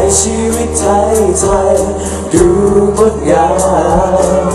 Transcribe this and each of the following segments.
ชีวิตไทยดูงดงาม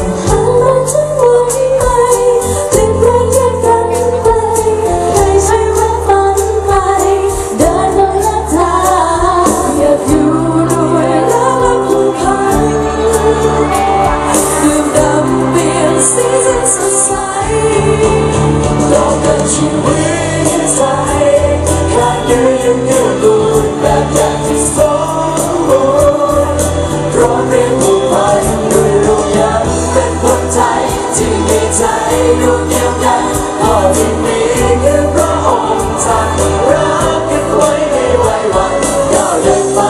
ชีวิตไทยขาดเนื้อเนื้อตูนแบบอย่างที่สมบูรณ์พร้อมเรียนผูกพันด้วยลูกยังเป็นคนไทยที่มีใจดวงเดียวกันพอที่มีคือพระองค์ท่านรักกันไว้ไม่ไหววันก้าวเดินไป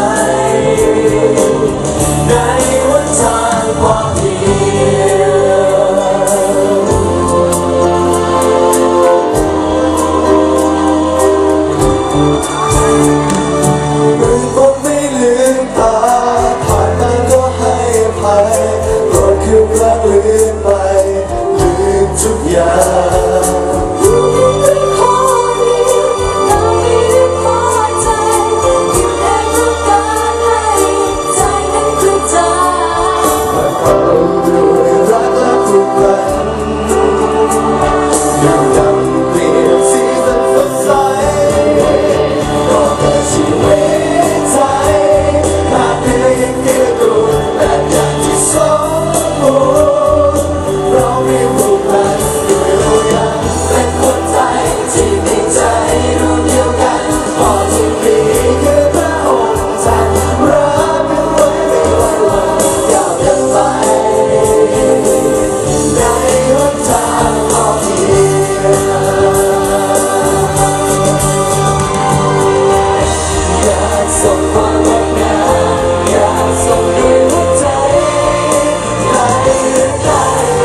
ในวันทางความดีทุกอย่างรู้ไม่ได้พอดีเราไม่ได้พอใจคิดเองต้องการให้ใจนั้นกระจายแต่เขาด้วยรักและผูกพันยังดำเปลี่ยนสีสันสดใสก็เกิดชีวิตไทยขาดเนื้อยังเนื้อตัวแบบอย่างที่สมบูรณ์เราไม่ผูกพันเป็นคนไทยที่มีใจดวงเดียวกันพอที่มีคือพระองค์ท่านรักกันไว้ไม่ไหววันก้าวเดินไปในหนทางพอเพียงอยากส่งความงดงามอยากส่งด้วยหัวใจให้ใคร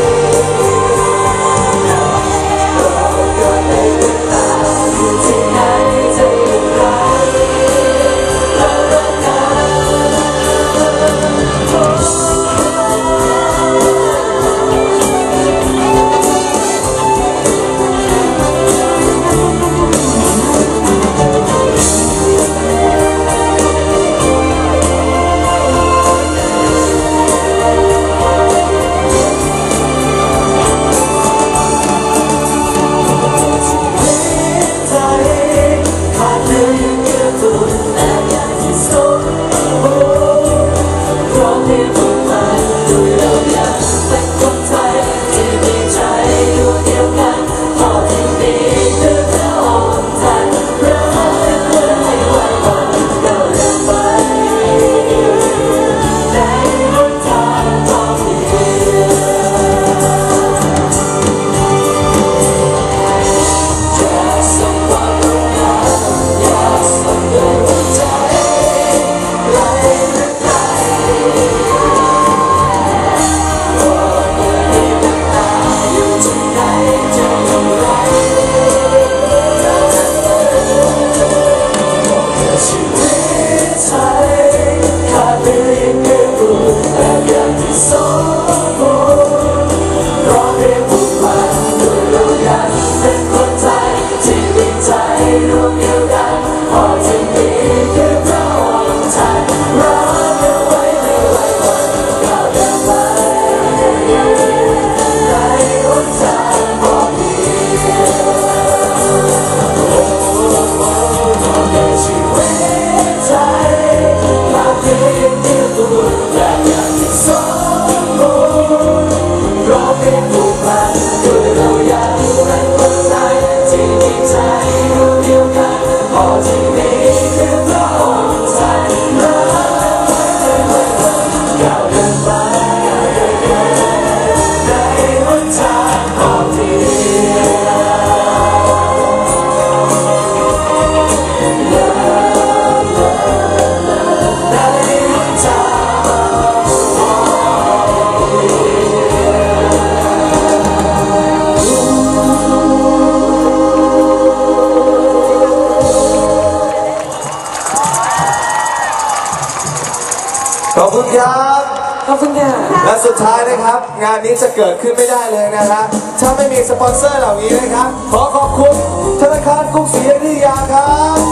ขอบคุณครับขอบคุณค่ะและสุดท้ายนะครับงานนี้จะเกิดขึ้นไม่ได้เลยนะฮะถ้าไม่มีสปอนเซอร์เหล่านี้นะครับขอขอบคุณธนาคารกรุงศรีอยุธยาครับ